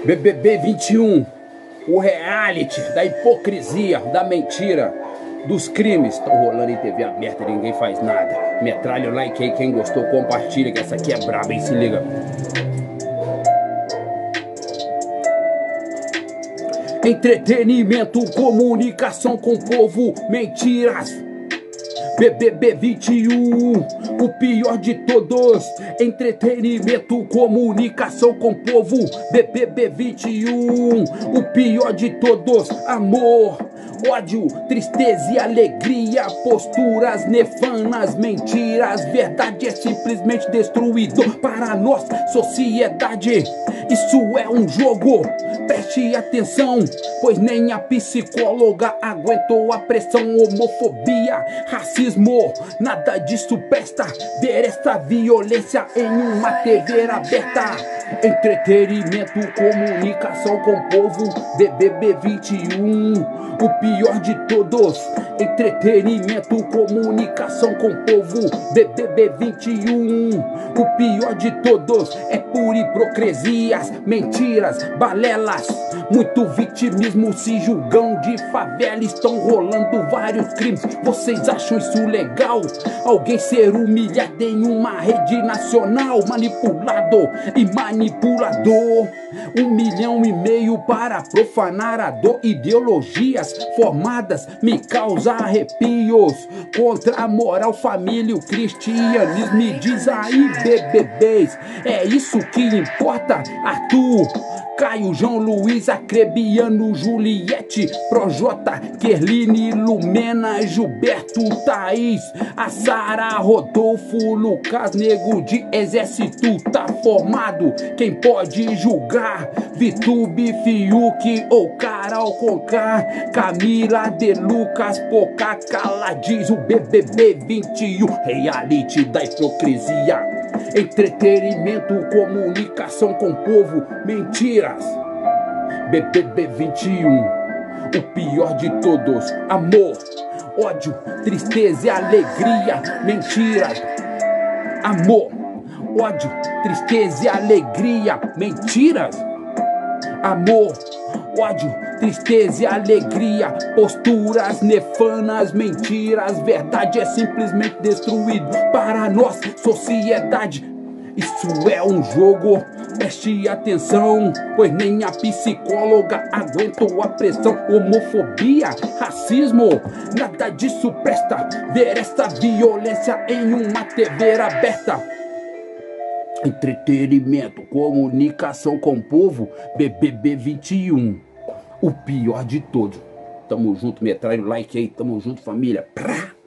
BBB 21, o reality da hipocrisia, da mentira, dos crimes. Estão rolando em TV aberta, ninguém faz nada. Metralha o like aí, quem gostou compartilha, que essa aqui é braba, hein? Se liga. Entretenimento, comunicação com o povo, mentiras. BBB 21, o pior de todos. Entretenimento, comunicação com o povo. BBB 21, o pior de todos. Amor, ódio, tristeza e alegria. Posturas nefanas, mentiras. Verdade é simplesmente destruído para a nossa sociedade. Isso é um jogo, preste atenção, pois nem a psicóloga aguentou a pressão. Homofobia, racismo, nada disso presta. Ver essa violência em uma TV aberta. Entretenimento, comunicação com o povo. BBB 21, o pior de todos. Entretenimento, comunicação com o povo. BBB 21, o pior de todos. É por hipocrisias, mentiras, balelas. Muito vitimismo, se julgam de favela. Estão rolando vários crimes. Vocês acham isso legal? Alguém ser humilhado em uma rede nacional? Manipulado e manipulador. 1,5 milhão para profanar a dor. Ideologias formadas me causam arrepios. Contra a moral, família, o cristianismo. Me diz aí, BBBs, é isso que importa? Arthur, Caio, João Luiz, Acrebiano, Juliette, Projota, Kerline, Lumena, Gilberto, Thaís, a Sara, Rodolfo, Lucas, nego de exército tá formado. Quem pode julgar? Vitube, Fiuk ou Carol Conká, Camila de Lucas, Pocá, Cala, diz o BBB 21, reality da hipocrisia. Entretenimento, comunicação com o povo, mentiras. BBB 21, o pior de todos. Amor, ódio, tristeza e alegria, mentiras. Amor, ódio, tristeza e alegria, mentiras. Amor, ódio, tristeza e alegria. Posturas nefanas, mentiras. Verdade é simplesmente destruído para a nossa sociedade. Isso é um jogo, preste atenção, pois nem a psicóloga aguentou a pressão. Homofobia, racismo, nada disso presta. Ver essa violência em uma TV aberta. Entretenimento, comunicação com o povo. BBB 21, o pior de todos. Tamo junto, metralha o like aí, tamo junto, família. Prá!